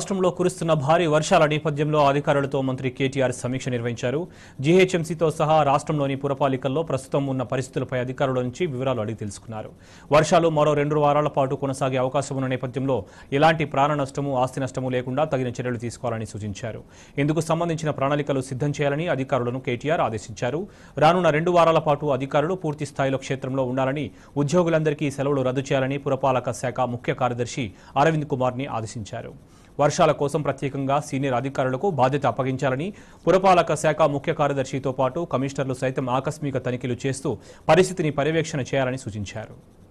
రాష్ట్రంలో కురుస్తున్న భారీ వర్షాల నేపథ్యంలో అధికారులతో మంత్రి కేటీఆర్ సమీక్ష నిర్వహించారు. జీహెచ్ఎంసీతో సహా రాష్ట్రంలోని పురపాలికల్లో ప్రస్తుతం ఉన్న పరిస్థితులపై అధికారుల నుంచి వివరాలు అడిగి తెలుసుకున్నారు. వర్షాలు మరో 2 వారాల పాటు కొనసాగే అవకాశం ఉన్న నేపథ్యంలో ఎలాంటి ప్రాణ నష్టము, ఆస్తి నష్టము లేకుండా తగిన చర్యలు తీసుకోవాలని సూచించారు. ఇందుకు సంబంధించిన ప్రణాళికలు సిద్ధం చేయాలని అధికారులను కేటీఆర్ ఆదేశించారు. రానున్న 2 వారాల పాటు అధికారులు పూర్తి స్థాయిలో క్షేత్రంలో ఉండాలని, ఉద్యోగులందరికీ సెలవులు రద్దు చేయాలని పురపాలక శాఖ ముఖ్య కార్యదర్శి అరవింద్ కుమార్ని ఆదేశించారు. వర్షాల కోసం ప్రత్యేకంగా సీనియర్ అధికారులకు బాధ్యత అప్పగించాలని, పురపాలక శాఖ ముఖ్య కార్యదర్శితో పాటు కమిషనర్లు సైతం ఆకస్మిక తనిఖీలు చేస్తూ పరిస్థితిని పర్యవేక్షణ చేయాలని సూచించారు.